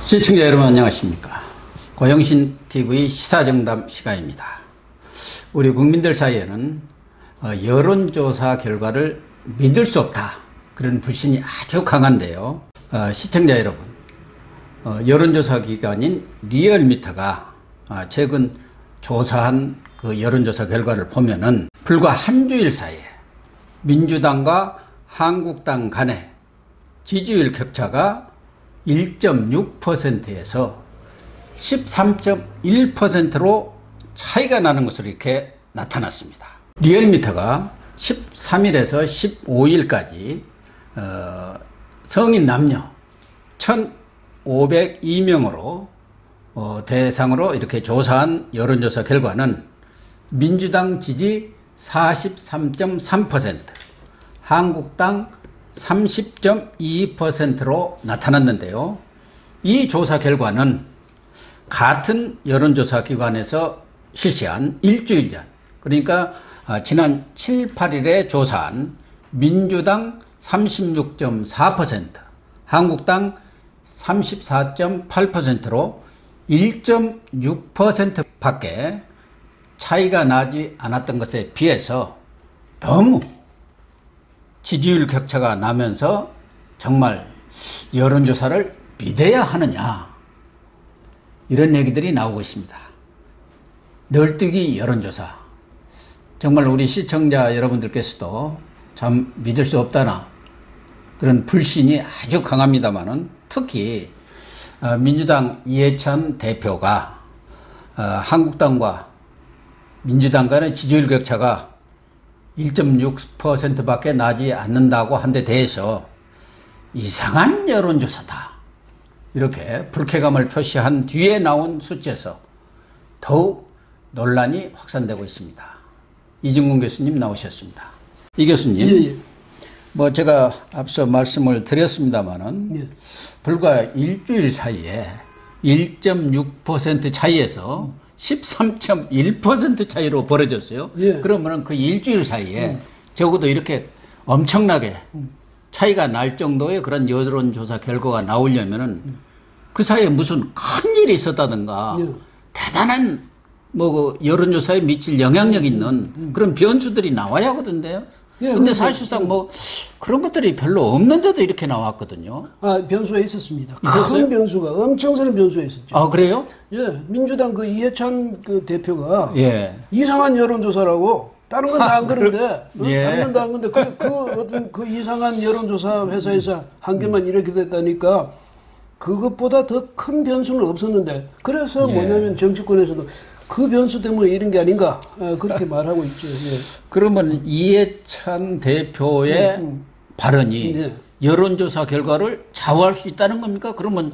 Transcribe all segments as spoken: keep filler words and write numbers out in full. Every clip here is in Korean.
시청자 여러분 안녕하십니까. 고영신 티비 시사정담 시간입니다. 우리 국민들 사이에는 여론조사 결과를 믿을 수 없다, 그런 불신이 아주 강한데요. 시청자 여러분, 여론조사 기관인 리얼미터가 최근 조사한 그 여론조사 결과를 보면은 불과 한 주일 사이에 민주당과 한국당 간의 지지율 격차가 일 점 육 퍼센트에서 십삼 점 일 퍼센트로 차이가 나는 것으로 이렇게 나타났습니다. 리얼미터가 십삼 일에서 십오 일까지 어, 성인 남녀 천오백이 명으로 어, 대상으로 이렇게 조사한 여론조사 결과는 민주당 지지 사십삼 점 삼 퍼센트, 한국당 삼십 점 이 퍼센트로 나타났는데요. 이 조사 결과는 같은 여론조사 기관에서 실시한 일주일 전, 그러니까 지난 칠, 팔 일에 조사한 민주당 삼십육 점 사 퍼센트, 한국당 삼십사 점 팔 퍼센트로 일 점 육 퍼센트 밖에 차이가 나지 않았던 것에 비해서 너무 지지율 격차가 나면서 정말 여론조사를 믿어야 하느냐, 이런 얘기들이 나오고 있습니다. 널뛰기 여론조사, 정말 우리 시청자 여러분들께서도 참 믿을 수 없다나 그런 불신이 아주 강합니다만은, 특히 민주당 이해찬 대표가 한국당과 민주당 간의 지지율 격차가 일 점 육 퍼센트 밖에 나지 않는다고 한 데 대해서 이상한 여론조사다, 이렇게 불쾌감을 표시한 뒤에 나온 수치에서 더욱 논란이 확산되고 있습니다. 이진군 교수님 나오셨습니다. 이 교수님, 예, 예. 뭐 제가 앞서 말씀을 드렸습니다마는, 예. 불과 일주일 사이에 일 점 육 퍼센트 차이에서 십삼 점 일 퍼센트 차이로 벌어졌어요. 예. 그러면은 그 일주일 사이에 음. 적어도 이렇게 엄청나게 음. 차이가 날 정도의 그런 여론조사 결과가 나오려면은 음. 그 사이에 무슨 큰 일이 있었다든가 예. 대단한 뭐 그 여론조사에 미칠 영향력 있는 음. 음. 그런 변수들이 나와야 하거든요. 예, 근데 사실상 뭐 그런 것들이 별로 없는데도 이렇게 나왔거든요. 아, 변수가 있었습니다. 있었어요? 큰 변수가, 엄청스러운 변수가 있었죠. 아, 그래요? 예, 민주당 그 이해찬 그 대표가 예. 이상한 여론조사라고, 다른 건 다 안 그런데, 어? 예. 다른 건 다 안 그런데 그, 그 어떤 그 이상한 여론조사 회사에서 한 개만 이렇게 됐다니까 그것보다 더 큰 변수는 없었는데, 그래서 예. 뭐냐면 정치권에서도 그 변수 때문에 이런 게 아닌가, 그렇게 말하고 있죠. 예. 그러면 이해찬 대표의 음, 음. 발언이 네. 여론조사 결과를 좌우할 수 있다는 겁니까? 그러면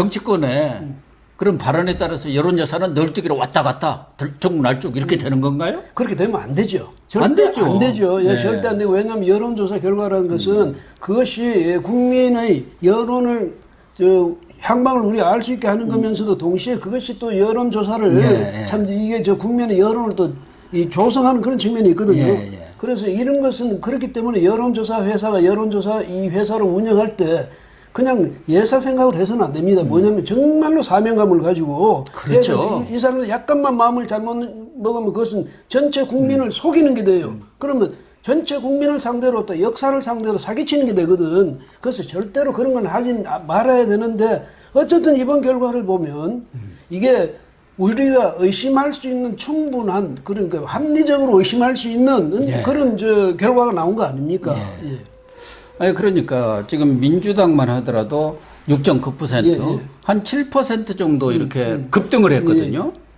정치권의 음. 그런 발언에 따라서 여론조사는 널뛰기로 왔다 갔다 들쭉날쭉 이렇게 되는 건가요? 그렇게 되면 안 되죠. 절대 안 되죠. 안 되죠. 예, 네. 절대 안 되고, 왜냐하면 여론조사 결과라는 것은 음. 그것이 국민의 여론을 저 향방을 우리 알 수 있게 하는 거면서도 동시에 그것이 또 여론조사를 예, 예. 참 이게 저 국민의 여론을 또 이 조성하는 그런 측면이 있거든요. 예, 예. 그래서 이런 것은 그렇기 때문에 여론조사 회사가 여론조사 이 회사를 운영할 때 그냥 예사 생각을 해서는 안 됩니다. 음. 뭐냐면 정말로 사명감을 가지고, 그렇죠. 이, 이 사람은 약간만 마음을 잘못 먹으면 그것은 전체 국민을 음. 속이는 게 돼요. 음. 그러면 전체 국민을 상대로 또 역사를 상대로 사기치는 게 되거든. 그래서 절대로 그런 건 하지 말아야 되는데, 어쨌든 이번 결과를 보면 음. 이게 우리가 의심할 수 있는 충분한, 그러니까 합리적으로 의심할 수 있는 예. 그런 저 결과가 나온 거 아닙니까? 예. 예. 아니, 그러니까 지금 민주당만 하더라도 육 점 구 퍼센트, 예, 예. 한 칠 퍼센트 정도 이렇게 음, 급등을 했거든요. 예.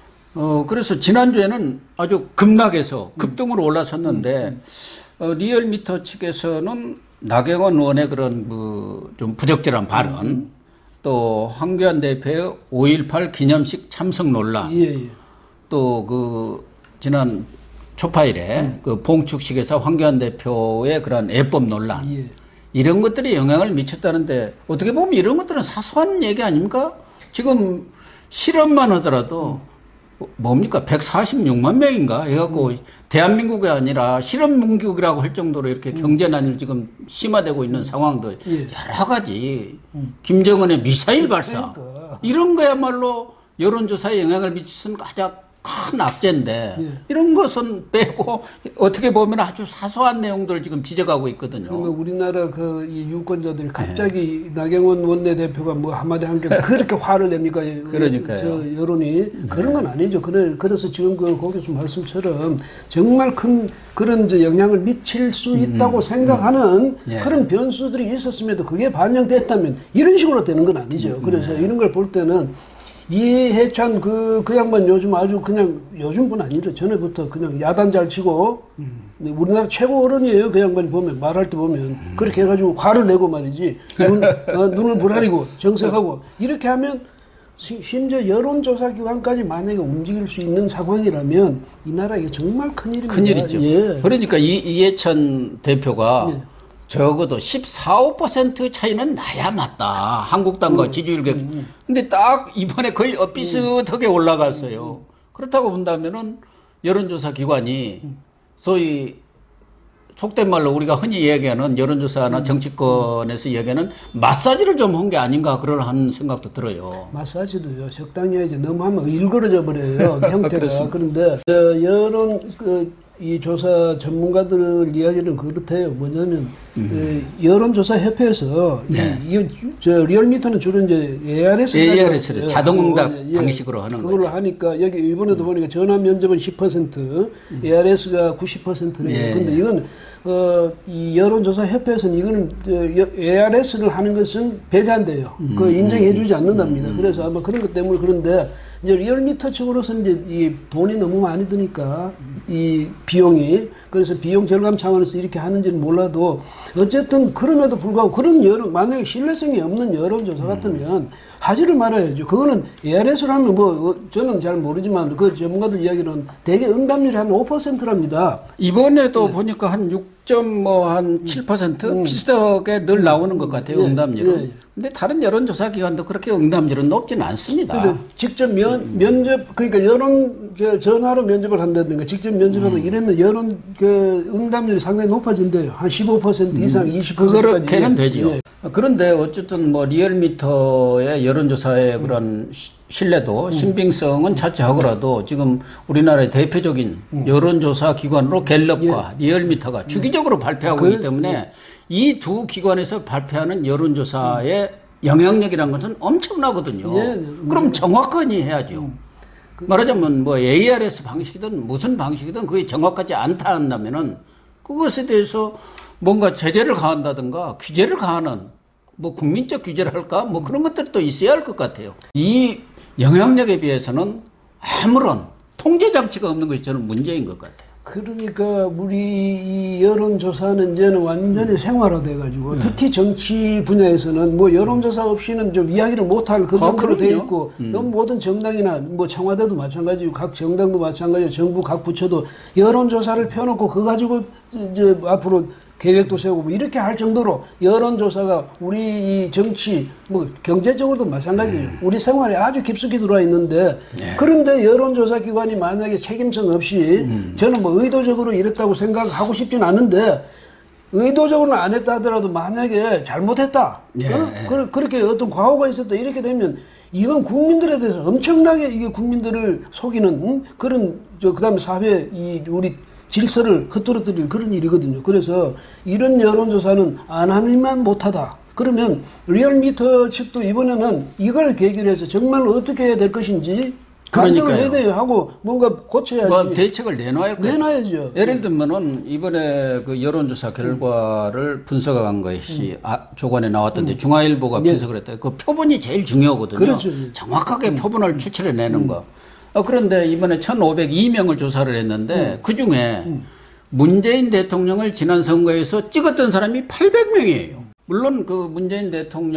어, 그래서 지난주에는 아주 급락해서 급등으로 올라섰는데, 어, 리얼미터 측에서는 나경원 의원의 그런 그 좀 부적절한 발언, 음. 또 황교안 대표의 오일팔 기념식 참석 논란, 예, 예. 또 그 지난 초파일에 음. 그 봉축식에서 황교안 대표의 그런 애법 논란, 예. 이런 것들이 영향을 미쳤다는데, 어떻게 보면 이런 것들은 사소한 얘기 아닙니까? 지금 실험만 하더라도 음. 뭡니까 백사십육만 명인가 해갖고 음. 대한민국이 아니라 실험민국이라고 할 정도로 이렇게 음. 경제난이 지금 심화되고 있는 상황들 예. 여러 가지 음. 김정은의 미사일 발사 그러니까. 이런 거야말로 여론조사에 영향을 미치는 가장 큰 악재인데 예. 이런 것은 빼고 어떻게 보면 아주 사소한 내용들을 지금 지적하고 있거든요. 그러면 우리나라 그 이 유권자들이 갑자기 네. 나경원 원내대표가 뭐 한마디 한 게 그렇게 화를 냅니까? 그러니까요. 저 여론이 네. 그런 건 아니죠. 그래, 그래서 지금 그 고 교수 말씀처럼 정말 큰 그런 이제 영향을 미칠 수 있다고 음, 생각하는 음. 예. 그런 변수들이 있었음에도 그게 반영됐다면 이런 식으로 되는 건 아니죠. 그래서 네. 이런 걸 볼 때는 이해찬 그, 그 양반 요즘 아주 그냥 요즘뿐 아니죠. 전에부터 그냥 야단 잘 치고, 음. 우리나라 최고 어른이에요. 그 양반이 보면, 말할 때 보면. 음. 그렇게 해가지고 화를 내고 말이지. 눈, 어, 눈을 부라리고 정색하고. 이렇게 하면, 시, 심지어 여론조사 기관까지 만약에 움직일 수 있는 상황이라면, 이 나라 이게 정말 큰일입니다. 큰일이죠. 예. 그러니까 이, 이해찬 대표가 예. 적어도 십사, 오 퍼센트 차이는 나야 맞다. 한국당과 음, 지지율 격차. 음, 음. 근데 딱 이번에 거의 비슷하게 음. 올라갔어요. 음. 그렇다고 본다면은 여론조사 기관이 음. 소위 속된 말로 우리가 흔히 얘기하는 여론조사나 음. 정치권에서 얘기하는 마사지를 좀 한 게 아닌가 그런 생각도 들어요. 마사지도요. 적당히 해야지. 너무 하면 일그러져 버려요. 형태가. 그런데 저 여론 그 이 조사 전문가들 이야기는 그렇대요. 뭐냐면 음. 여론조사 협회에서 네. 이, 이, 저 리얼미터는 주로 이제 에이알에스 에이알에스를 자동응답 어, 예, 방식으로 하는 그걸로 거죠. 하니까 여기 일본에도 음. 보니까 전화 면접은 십 퍼센트, 음. 에이알에스가 구십 퍼센트래요. 예. 근데 이건 어, 이 여론조사 협회에서는 이거는 에이알에스를 하는 것은 배제한대요. 음. 그 인정해주지 않는답니다. 음. 그래서 아마 그런 것 때문에 그런데. 이제 리얼미터 측으로서는 이제 이 돈이 너무 많이 드니까 이 비용이 그래서 비용 절감 차원에서 이렇게 하는지는 몰라도 어쨌든 그럼에도 불구하고 그런 여론 만약에 신뢰성이 없는 여론조사 같으면 하지를 말아야죠. 그거는 에이알에스를 하면 뭐 저는 잘 모르지만 그 전문가들 이야기는 대개 응답률이 한 오 퍼센트랍니다. 이번에도 네. 보니까 한 육 점 뭐 한 칠 퍼센트 음. 비슷하게 늘 나오는 것 같아요. 네. 응답률은. 네. 근데 다른 여론조사 기관도 그렇게 응답률은 높지는 않습니다. 근데 직접 면, 면접, 그러니까 여론, 저, 전화로 면접을 한다든가 직접 면접하고 음. 이러면 여론, 그, 응답률이 상당히 높아진대요. 한 십오 퍼센트 이상, 음. 이십 퍼센트까지. 그렇게는 되죠. 예. 그런데 어쨌든 뭐 리얼미터의 여론조사의 음. 그런 신뢰도, 음. 신빙성은 자체하고라도 지금 우리나라의 대표적인 음. 여론조사 기관으로 갤럽과 예. 리얼미터가 주기적으로 발표하고 그, 있기 때문에 예. 이 두 기관에서 발표하는 여론조사의 음. 영향력이라는 것은 엄청나거든요. 예, 네. 그럼 정확하니 해야죠. 음. 그, 말하자면 뭐 에이알에스 방식이든 무슨 방식이든 그게 정확하지 않다 한다면은 그것에 대해서 뭔가 제재를 가한다든가 규제를 가하는 뭐 국민적 규제를 할까 뭐 그런 것들도 있어야 할 것 같아요. 이 영향력에 비해서는 아무런 통제 장치가 없는 것이 저는 문제인 것 같아요. 그러니까 우리 이 여론조사는 이제는 완전히 음. 생활화돼가지고 네. 특히 정치 분야에서는 뭐 여론조사 없이는 좀 이야기를 못할 그 정도로 돼 있고 음. 모든 정당이나 뭐 청와대도 마찬가지고 각 정당도 마찬가지고 정부 각 부처도 여론조사를 펴놓고 그거 가지고 이제 앞으로 계획도 세우고 뭐 이렇게 할 정도로 여론조사가 우리 이 정치 뭐 경제적으로도 마찬가지예요. 음. 우리 생활에 아주 깊숙이 들어와 있는데 네. 그런데 여론조사 기관이 만약에 책임성 없이 음. 저는 뭐 의도적으로 이랬다고 생각하고 싶진 않은데 의도적으로는 안 했다 하더라도 만약에 잘못했다. 네. 어? 그, 그렇게 어떤 과오가 있었다 이렇게 되면 이건 국민들에 대해서 엄청나게 이게 국민들을 속이는 음? 그런 저 그다음에 사회 이 우리 질서를 흩어뜨리는 그런 일이거든요. 그래서 이런 여론조사는 안 하면 못하다. 그러면 리얼미터 측도 이번에는 이걸 계기로 해서 정말 어떻게 해야 될 것인지 반성을 해야 돼요 하고 뭔가 고쳐야지. 뭐 대책을 내놔야 내놔야죠. 예를 들면은 이번에 그 여론조사 결과를 음. 분석한 것이 음. 아, 조간에 나왔던데 음. 중앙일보가 네. 분석을 했다. 그 표본이 제일 중요하거든요. 그렇죠. 정확하게 음. 표본을 추출해내는 음. 거. 어, 그런데 이번에 천오백이 명을 조사를 했는데 음. 그 중에 음. 문재인 대통령을 지난 선거에서 찍었던 사람이 팔백 명이에요. 물론 그 문재인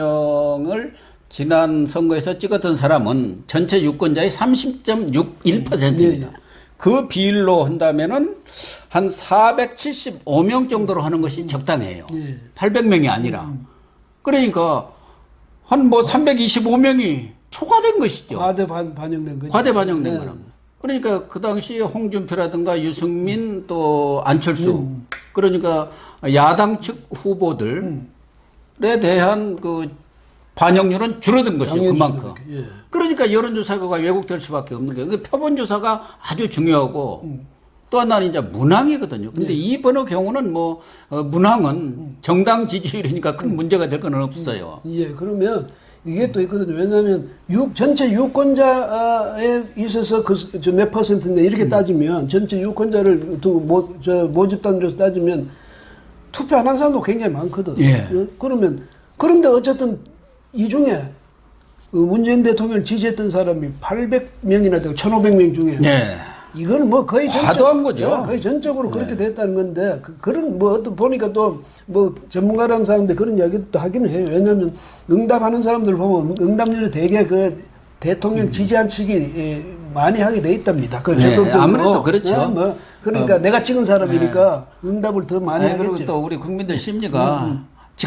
대통령을 지난 선거에서 찍었던 사람은 전체 유권자의 삼십 점 육일 퍼센트입니다. 음. 네. 그 비율로 한다면은 한 사백칠십오 명 정도로 하는 것이 음. 적당해요. 네. 팔백 명이 아니라. 음. 그러니까 한 뭐 삼백이십오 명이 초과된 것이죠. 과대 반, 반영된 거죠. 과대 반영된 네. 거랍니다. 그러니까 그 당시에 홍준표라든가 유승민 또 안철수 음. 그러니까 야당 측 후보들에 음. 대한 그 반영률은 줄어든 것이죠. 당연히 그만큼. 그렇게, 예. 그러니까 여론조사가 왜곡될 수밖에 없는 거예요. 그 표본조사가 아주 중요하고 음. 또 하나는 이제 문항이거든요. 근데 이번의 경우는 뭐 어, 문항은 정당 지지율이니까 큰 문제가 될 건 없어요. 예, 그러면 이게 또 있거든요. 왜냐하면 유, 전체 유권자에 있어서 그몇 퍼센트인데 이렇게 따지면 전체 유권자를 두, 모, 저 모집단으로서 따지면 투표 안 한 사람도 굉장히 많거든. 예. 어? 그러면 그런데 어쨌든 이 중에 그 문재인 대통령을 지지했던 사람이 팔백 명이나 되고 천오백 명 중에 네. 이건 뭐 거의 과도한 거죠. 거의 전적으로 그렇게 됐다는 건데 그, 그런 뭐 어떤 보니까 또 뭐 전문가라는 사람들 그런 이야기도 하기는 해요. 왜냐하면 응답하는 사람들 보면 응답률이 되게 그 대통령 지지한 측이 예, 많이 하게 돼 있답니다. 그 네, 적극적으로. 아무래도 그렇죠. 예, 뭐 그러니까 어, 내가 찍은 사람이니까 응답을 더 많이 아니, 하겠죠. 그리고 또 우리 국민들 심리가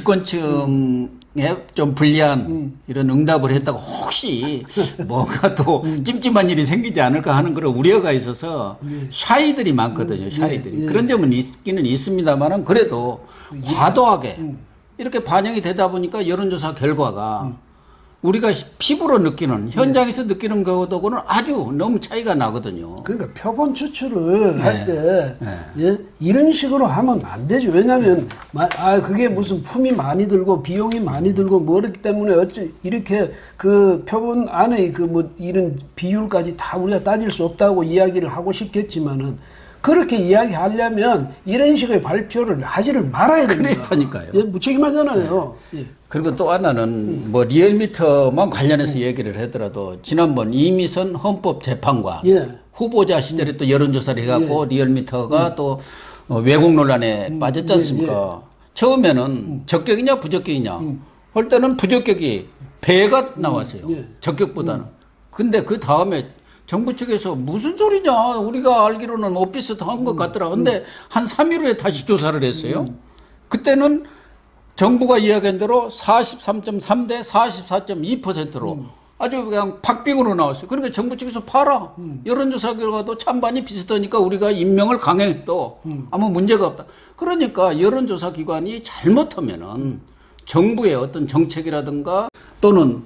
집권층에 좀 불리한 이런 응답을 했다가 혹시 뭔가 또 찜찜한 일이 생기지 않을까 하는 그런 우려가 있어서 샤이들이 많거든요. 샤이들이. 예, 예. 그런 점은 있기는 있습니다만은 그래도 과도하게 이렇게 반영이 되다 보니까 여론조사 결과가 우리가 피부로 느끼는 현장에서 느끼는 거하고는 아주 너무 차이가 나거든요. 그러니까 표본 추출을 네. 할 때 네. 예? 이런 식으로 하면 안 되죠. 왜냐하면 마- 아 그게 무슨 품이 많이 들고 비용이 많이 들고 뭐기 때문에 어찌 이렇게 그 표본 안에 그 뭐 이런 비율까지 다 우리가 따질 수 없다고 이야기를 하고 싶겠지만은 그렇게 이야기하려면 이런 식의 발표를 하지를 말아야 됩니다. 그렇다니까요. 예, 무책임하잖아요. 예. 그리고 또 하나는 뭐 리얼미터만 관련해서 얘기를 하더라도 지난번 이미선 헌법재판관 예. 후보자 시절에 또 여론조사를 해갖고 리얼미터가 또 어, 왜곡 논란에 빠졌지 않습니까? 처음에는 적격이냐 부적격이냐 할 때는 부적격이 배가 나왔어요. 예. 적격보다는. 근데 그 다음에 정부 측에서 무슨 소리냐 우리가 알기로는 오피스트한 것 같더라. 근데 한 삼 일 후에 다시 조사를 했어요. 그때는 정부가 이야기한 대로 사십삼 점 삼 대 사십사 점 이 퍼센트로 음. 아주 그냥 박빙으로 나왔어요. 그러니까 정부 측에서 봐라. 음. 여론조사 결과도 찬반이 비슷하니까 우리가 임명을 강행해도 음. 아무 문제가 없다. 그러니까 여론조사 기관이 잘못하면은 음. 정부의 어떤 정책이라든가 또는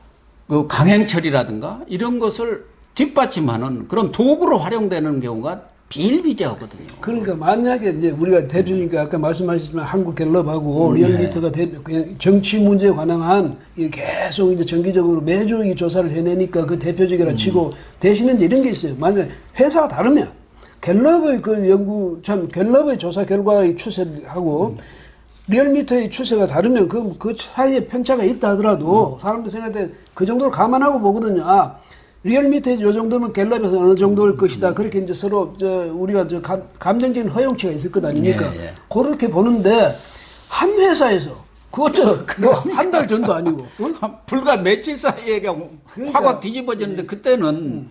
그 강행 처리라든가 이런 것을 뒷받침하는 그런 도구로 활용되는 경우가 비일비재하거든요. 그러니까 만약에 이제 우리가 대표니까 아까 말씀하셨지만 한국 갤럽하고 음, 리얼미터가 대표, 그냥 정치 문제에 관한 한 계속 이제 정기적으로 매주 이 조사를 해내니까 그 대표적이라 음. 치고 대신에 이제 이런 게 있어요. 만약에 회사가 다르면 갤럽의 그 연구 참 갤럽의 조사 결과의 추세하고 음. 리얼미터의 추세가 다르면 그, 그 사이에 편차가 있다 하더라도 음. 사람들 생각할 때 그 정도를 감안하고 보거든요. 아, 리얼미터에 요 정도면 갤럽에서 어느 정도일 음, 것이다. 그렇게 이제 서로 저 우리가 저 감, 감정적인 허용치가 있을 것 아닙니까? 예, 예. 그렇게 보는데 한 회사에서 그것도 뭐한 달 전도 아니고 어? 불과 며칠 사이에 그냥 그러니까, 확확 뒤집어지는데 예. 그때는 음.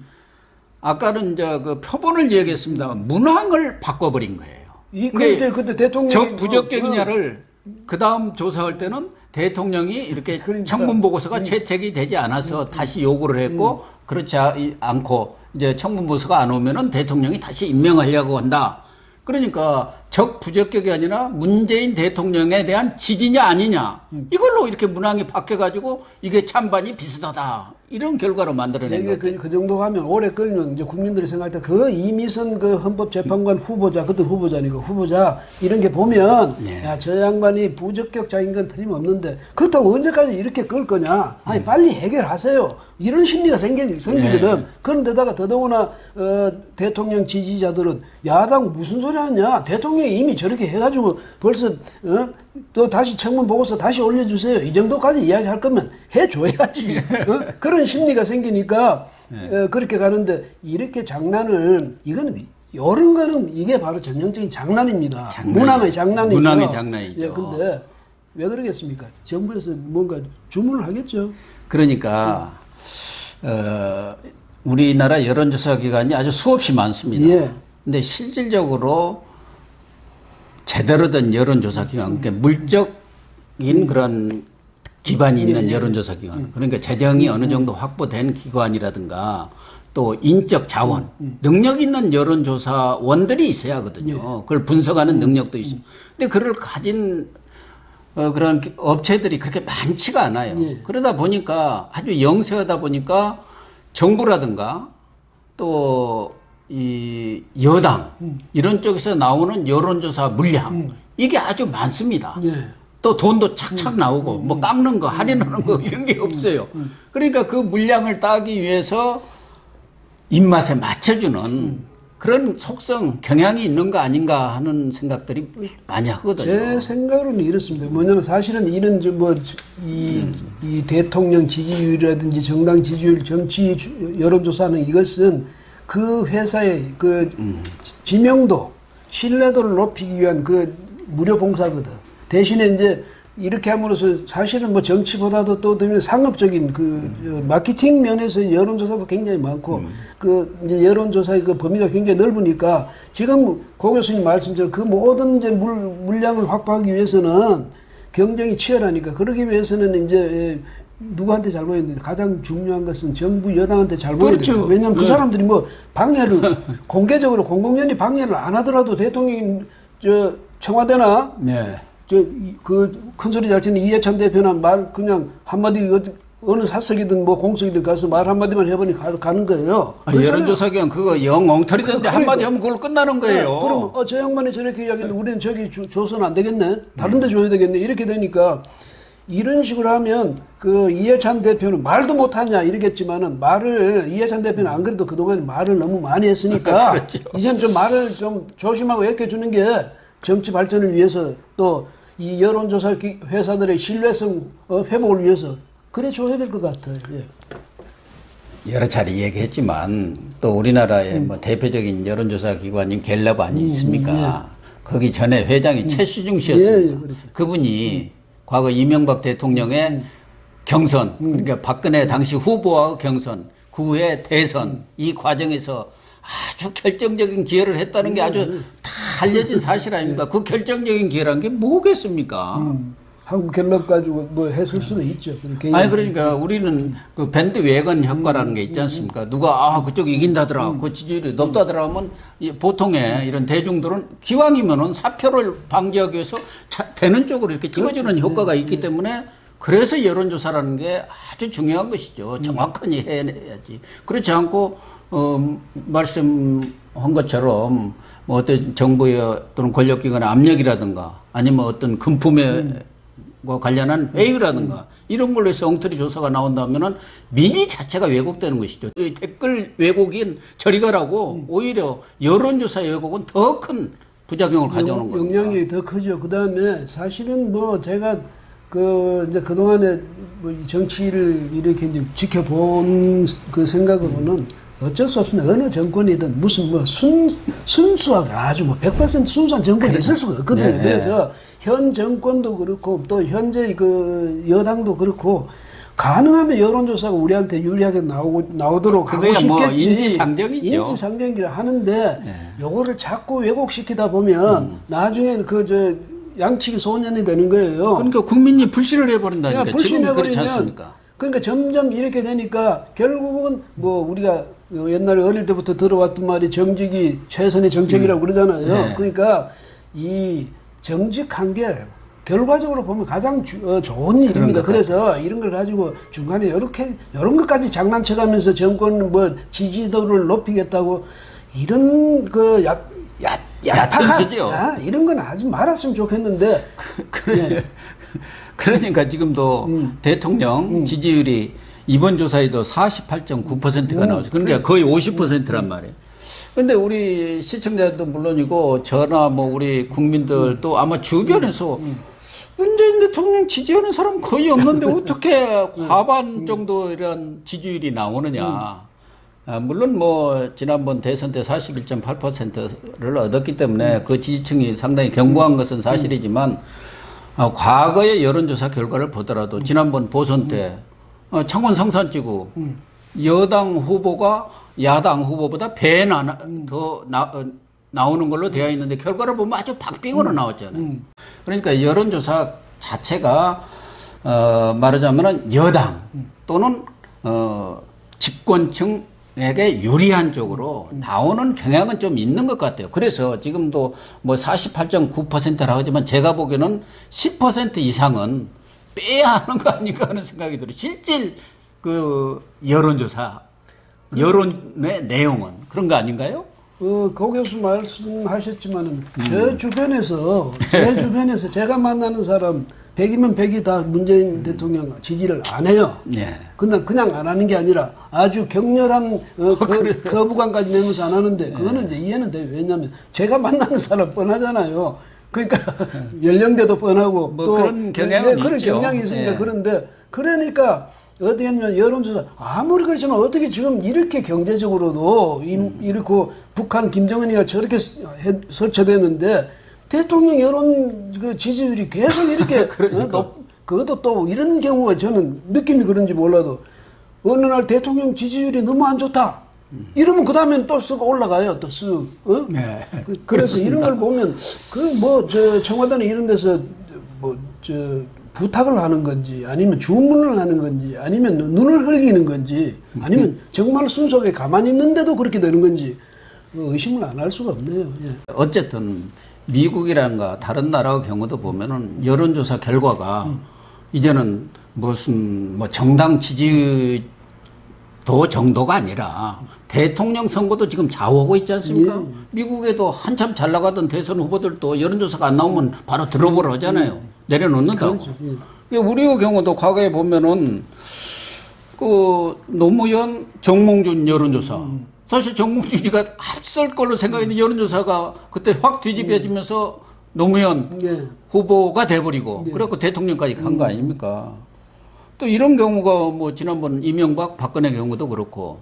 아까는 이제 그 표본을 얘기했습니다만 문항을 바꿔버린 거예요. 이 그때 그때 대통령 적 부적격이냐를 어, 그 다음 조사할 때는 대통령이 이렇게 그러니까, 청문 보고서가 음. 채택이 되지 않아서 음. 다시 요구를 했고 음. 그렇지 않고 이제 청문 보고서가 안 오면은 대통령이 다시 임명하려고 한다. 그러니까 적 부적격이 아니라 문재인 대통령에 대한 지지냐 아니냐 이걸로 이렇게 문항이 바뀌어가지고 이게 찬반이 비슷하다 이런 결과로 만들어낸 거죠. 그, 그 정도 하면 오래 끌면 이제 국민들이 생각할 때 그 이미선 그 헌법재판관 후보자 그때 후보자니까 후보자 이런 게 보면 네. 야, 저 양반이 부적격자인 건 틀림없는데 그렇다고 언제까지 이렇게 끌 거냐 아니 음. 빨리 해결하세요 이런 심리가 생기, 생기거든. 네. 그런데다가 더더구나 어, 대통령 지지자들은 야당 무슨 소리 하냐 대통령이 이미 저렇게 해가지고 벌써 어? 또 다시 청문 보고서 다시 올려주세요. 이 정도까지 이야기할 거면 해줘야지. 어? 그런 심리가 생기니까 네. 어, 그렇게 가는데 이렇게 장난을 이거는 이런 거는 이게 바로 전형적인 장난입니다. 장난. 문항의 장난이죠. 문항의 장난이죠. 예, 근데 왜 그러겠습니까? 정부에서 뭔가 주문을 하겠죠. 그러니까 어, 우리나라 여론조사 기관이 아주 수없이 많습니다. 예. 근데 실질적으로 제대로 된 여론조사 기관, 그러니까 물적인 음. 그런 기반이 있는 예, 예. 여론조사 기관, 음. 그러니까 재정이 음. 어느 정도 확보된 기관이라든가 또 인적 자원, 능력 있는 여론조사원들이 있어야 하거든요. 그걸 분석하는 능력도 있어요. 근데 그걸 가진 어, 그런 업체들이 그렇게 많지가 않아요. 예. 그러다 보니까 아주 영세하다 보니까 정부라든가 또 이 여당 이런 쪽에서 나오는 여론조사 물량 이게 아주 많습니다. 예. 또 돈도 착착 나오고 뭐 깎는 거 할인하는 거 이런 게 없어요. 그러니까 그 물량을 따기 위해서 입맛에 맞춰주는 그런 속성 경향이 있는 거 아닌가 하는 생각들이 많이 하거든요. 제 생각으로는 이렇습니다. 뭐냐면 사실은 이런 뭐이 이 대통령 지지율이라든지 정당 지지율, 정치 여론조사는 이것은 그 회사의 그 지명도, 신뢰도를 높이기 위한 그 무료 봉사거든. 대신에 이제 이렇게 함으로써 사실은 뭐 정치보다도 또 상업적인 그 마케팅 면에서 여론조사도 굉장히 많고 음. 그 이제 여론조사의 그 범위가 굉장히 넓으니까 지금 고 교수님 말씀처럼 그 모든 이제 물, 물량을 확보하기 위해서는 경쟁이 치열하니까 그러기 위해서는 이제 누구한테 잘 보여야 되는데 가장 중요한 것은 정부 여당한테 잘 보여야 그렇죠. 돼요. 왜냐하면 그 네. 사람들이 뭐 방해를 공개적으로 공공연히 방해를 안 하더라도 대통령이 저 청와대나 네. 저 그 큰 소리 잘 치는 이해찬 대표나 말 그냥 한마디 어느 사석이든 뭐 공석이든 가서 말 한마디만 해보니 가, 가는 거예요. 아, 여론조사 기관 그거 영 엉터리던데 그러니까. 한마디 하면 그걸로 끝나는 거예요. 네, 그럼 어, 저 양반이 저렇게 이야기했는데 우리는 저기 주, 줘서는 안 되겠네. 다른 데 줘야 되겠네. 이렇게 되니까 이런 식으로 하면 그 이해찬 대표는 말도 못하냐 이러겠지만은 말을 이해찬 대표는 안 그래도 그동안 말을 너무 많이 했으니까 그렇죠. 이제는 좀 말을 좀 조심하고 약해주는 게 정치 발전을 위해서 또 이 여론조사 회사들의 신뢰성 회복을 위해서 그래 줘야 될 것 같아요. 예. 여러 차례 얘기했지만 또 우리나라의 음. 뭐 대표적인 여론조사 기관인 갤럽 아니 음, 있습니까? 예. 거기 전에 회장이 음. 최수중 씨였습니다. 예, 예, 그렇죠. 그분이 음. 과거 이명박 대통령의 음. 경선, 그러니까 박근혜 당시 후보와 경선, 그 후에 대선 음. 이 과정에서 아주 결정적인 기여를 했다는 게 아주 다 알려진 사실 아닙니까? 그 결정적인 기여라는 게 뭐겠습니까? 음. 한국 갤럽 가지고 뭐 했을 수도 있죠. 아니 그러니까 우리는 그 밴드 웨건 효과라는 게 있지 않습니까? 누가 아 그쪽 이긴다더라, 그 지지율이 높다더라 하면 보통의 이런 대중들은 기왕이면은 사표를 방지하기 위해서 자, 되는 쪽으로 이렇게 찍어주는 효과가 있기 때문에 그래서 여론조사라는 게 아주 중요한 것이죠. 정확하게 해야지. 그렇지 않고 어, 말씀한 것처럼 뭐 어떤 정부의 또는 권력기관의 압력이라든가 아니면 어떤 금품에 음. 관련한 회의라든가 음. 이런 걸로 해서 엉터리 조사가 나온다면은 민의 자체가 왜곡되는 것이죠. 이 댓글 왜곡인 저리 가라고 음. 오히려 여론조사의 왜곡은 더 큰 부작용을 가져오는 겁니다. 영향이 더 크죠. 그 다음에 사실은 뭐 제가 그 이제 그동안에 뭐 정치를 이렇게 이제 지켜본 그 생각으로는 어쩔 수 없습니다. 어느 정권이든 무슨 뭐 순, 순수하게 아주 뭐 백 퍼센트 순수한 정권이 그래. 있을 수가 없거든요. 네, 그래서 네. 현 정권도 그렇고 또 현재 그 여당도 그렇고 가능하면 여론조사가 우리한테 유리하게 나오고, 나오도록 하고 싶겠지. 뭐 인지상정이죠. 인지상정이라 하는데 네. 요거를 자꾸 왜곡시키다 보면 음. 나중에는 그 저 양치기 소년이 되는 거예요. 그러니까 국민이 불신을 해버린다니까. 지금 그렇지 않습니까? 그러니까 점점 이렇게 되니까 결국은 뭐 우리가 옛날에 어릴 때부터 들어왔던 말이 정직이 최선의 정책이라고 음. 그러잖아요. 네. 그러니까 이 정직한 게 결과적으로 보면 가장 주, 어, 좋은 일입니다. 그래서 이런 걸 가지고 중간에 이렇게 이런 것까지 장난쳐가면서 정권 뭐 지지도를 높이겠다고 이런 그 야, 야, 야탁한 야, 이런 건 하지 말았으면 좋겠는데. 그래. 네. 그러니까 지금도 음. 대통령 음. 지지율이 이번 조사에도 사십팔 점 구 퍼센트가 음. 나오죠. 그러니까 거의 오십 퍼센트란 말이에요. 근데 우리 시청자들도 물론이고 저나 뭐 우리 국민들도 아마 주변에서 문재인 대통령 지지하는 사람 거의 없는데 어떻게 과반 정도 이런 지지율이 나오느냐. 아, 물론 뭐 지난번 대선 때 사십일 점 팔 퍼센트를 얻었기 때문에 그 지지층이 상당히 견고한 것은 사실이지만 어, 과거의 여론조사 결과를 보더라도 지난번 보선 때 어, 창원 성산지구 음. 여당 후보가 야당 후보보다 배나 음. 더 나, 어, 나오는 걸로 되어 있는데 결과를 보면 아주 박빙으로 음. 나왔잖아요. 음. 그러니까 여론조사 자체가 어, 말하자면 여당 또는 어, 집권층 에게 유리한 쪽으로 나오는 경향은 좀 있는 것 같아요. 그래서 지금도 뭐 사십팔 점 구 퍼센트라고 하지만 제가 보기에는 십 퍼센트 이상은 빼야 하는 거 아닌가 하는 생각이 들어요. 실질 그 여론조사, 여론의 내용은 그런 거 아닌가요? 어, 고 교수 말씀하셨지만은 제 주변에서 제 주변에서 제가 만나는 사람 백이면 백이 다 문재인 대통령 지지를 안 해요. 네. 근데 그냥 안 하는 게 아니라 아주 격렬한 어, 그, 거부감까지 내면서 안 하는데 그거는 이제 이해는 돼요. 왜냐하면 제가 만나는 사람 뻔하잖아요. 그러니까 연령대도 뻔하고 뭐 또 그런 경향은 네, 그런 있죠. 경향이 있으니까 네. 그런데 그러니까 어떻게 하냐면 여론조사 아무리 그렇지만 어떻게 지금 이렇게 경제적으로도 음. 이렇고 북한 김정은이가 저렇게 해, 설치되는데 대통령 여론 그 지지율이 계속 이렇게 어, 높, 그것도 또 이런 경우가 저는 느낌이 그런지 몰라도 어느 날 대통령 지지율이 너무 안 좋다. 이러면 그 다음엔 또 쓱 올라가요. 또 쓱. 어? 네. 그, 그래서 이런 걸 보면 그 뭐 저 청와대는 이런 데서 뭐 저 부탁을 하는 건지 아니면 주문을 하는 건지 아니면 눈을 흘기는 건지 아니면 정말 순수하게 가만히 있는데도 그렇게 되는 건지 의심을 안 할 수가 없네요. 예. 어쨌든 미국이라든가 다른 나라 경우도 보면은 여론조사 결과가 음. 이제는 무슨 뭐 정당 지지도 정도가 아니라 대통령 선거도 지금 좌우하고 있지 않습니까? 예. 미국에도 한참 잘 나가던 대선 후보들도 여론조사가 안 나오면 바로 드롭을 하잖아요. 음. 내려놓는다고. 그렇죠. 예. 우리의 경우도 과거에 보면은 그 노무현, 정몽준 여론조사. 음. 사실 정몽준이가 앞설 걸로 생각했는데 여론조사가 그때 확 뒤집혀지면서 음. 노무현 예. 후보가 돼버리고 예. 그래갖고 대통령까지 간 거 아닙니까? 또 이런 경우가 뭐 지난번 이명박, 박근혜 경우도 그렇고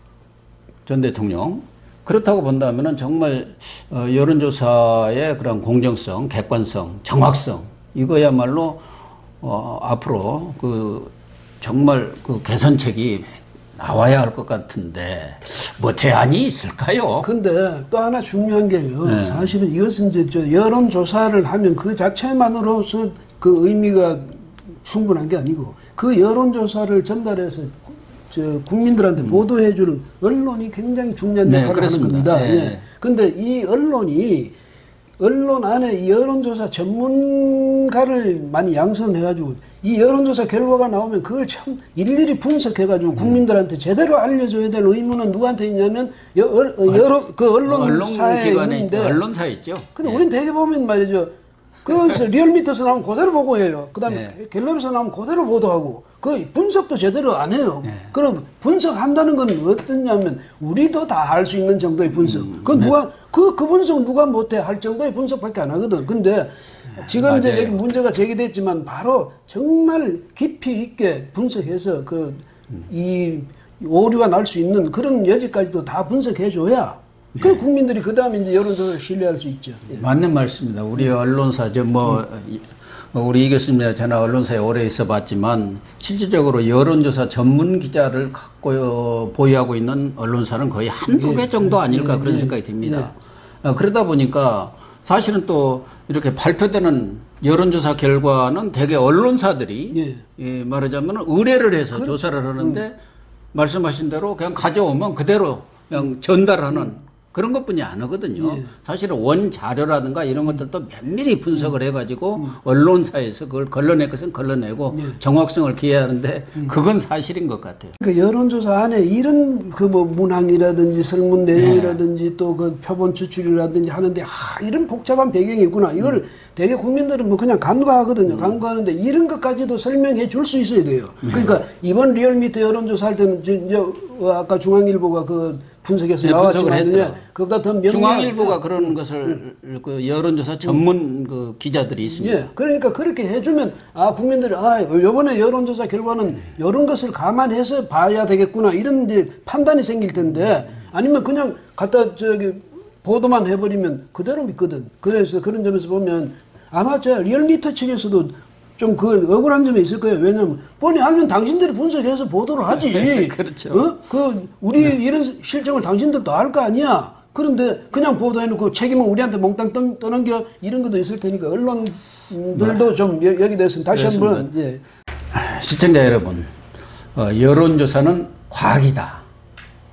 전 대통령 그렇다고 본다면은 정말 어, 여론조사의 그런 공정성, 객관성, 정확성 이거야말로 어, 앞으로 그 정말 그 개선책이 나와야 할 것 같은데 뭐 대안이 있을까요? 근데 또 하나 중요한 게요. 네. 사실은 이것은 이제 저 여론조사를 하면 그 자체만으로서 그 의미가 충분한 게 아니고 그 여론조사를 전달해서 저 국민들한테 음. 보도해주는 언론이 굉장히 중요한 역할을 네, 하는 겁니다. 네. 예. 근데 이 언론이 언론 안에 이 여론조사 전문가를 많이 양성해가지고 이 여론조사 결과가 나오면 그걸 참 일일이 분석해가지고 국민들한테 제대로 알려줘야 될 의무는 누구한테 있냐면 여, 어, 여러 그 언론사에 있는데 언론사에 있죠. 근데 네. 우리는 되게 보면 말이죠. 그래서 리얼미터에서 나오면 그대로 보고해요. 그 다음에 네. 갤럽에서 나오면 그대로 보도하고 그 분석도 제대로 안 해요. 네. 그럼 분석한다는 건 어떠냐면 우리도 다 할 수 있는 정도의 분석. 음, 그 누가 네. 그, 그 분석 누가 못해 할 정도의 분석밖에 안 하거든. 근데 지금 맞아요. 이제 여기 문제가 제기됐지만 바로 정말 깊이 있게 분석해서 그 이 오류가 날 수 있는 그런 여지까지도 다 분석해줘야 그 네. 국민들이 그 다음에 이제 여론조사를 신뢰할 수 있죠. 예. 맞는 말씀입니다. 우리 언론사, 저 뭐, 음. 우리 이 교수님이나 저나 언론사에 오래 있어 봤지만 실질적으로 여론조사 전문 기자를 갖고 보유하고 있는 언론사는 거의 한두 개 정도 아닐까 예. 그런 예. 생각이 듭니다. 예. 어, 그러다 보니까 사실은 또 이렇게 발표되는 여론조사 결과는 대개 언론사들이 예. 예, 말하자면 의뢰를 해서 그, 조사를 하는데 음. 말씀하신 대로 그냥 가져오면 그대로 그냥 전달하는 음. 그런 것뿐이 안 하거든요. 예. 사실은 원 자료라든가 이런 것들도 면밀히 분석을 음. 해가지고 음. 언론사에서 그걸 걸러낼 것은 걸러내고 예. 정확성을 기해하는데 음. 그건 사실인 것 같아요. 그 여론조사 안에 이런 그 뭐 문항이라든지 설문 내용이라든지 예. 또 그 표본 추출이라든지 하는데 아 이런 복잡한 배경이 있구나. 이걸 음. 대개 국민들은 뭐 그냥 간과하거든요. 음. 간과하는데 이런 것까지도 설명해 줄 수 있어야 돼요. 네. 그러니까 이번 리얼미터 여론조사 할 때는 이제 아까 중앙일보가 그 분석해서 네, 나왔지만 그보다 더 명확한 중앙일보가 그런 것을 음. 그 여론조사 전문 음. 그 기자들이 있습니다. 예, 그러니까 그렇게 해주면 아 국민들이 아 이번에 여론조사 결과는 이런 것을 감안해서 봐야 되겠구나 이런 이제 판단이 생길 텐데 아니면 그냥 갖다 저기 보도만 해버리면 그대로 믿거든. 그래서 그런 점에서 보면 아마 저 리얼미터 측에서도 좀 그 억울한 점이 있을 거예요. 왜냐면 뻔히 알면 당신들이 분석해서 보도를 하지. 그렇죠. 어? 그 우리 네. 이런 실정을 당신들도 알 거 아니야. 그런데 그냥 보도해놓고 책임은 우리한테 몽땅 떠, 떠넘겨 이런 것도 있을 테니까 언론들도 네. 좀 여, 여기 대해서 다시 그렇습니다. 한번 예. 시청자 여러분, 어, 여론조사는 과학이다.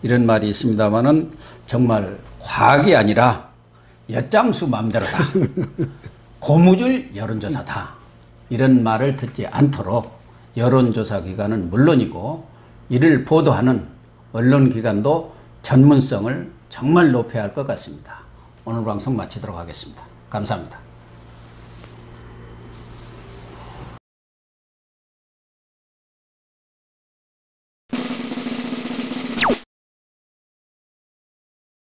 이런 말이 있습니다만은 정말 과학이 아니라 엿장수 맘대로다. 고무줄 여론조사다. 이런 말을 듣지 않도록 여론조사 기관은 물론이고 이를 보도하는 언론기관도 전문성을 정말 높여야 할 것 같습니다. 오늘 방송 마치도록 하겠습니다. 감사합니다.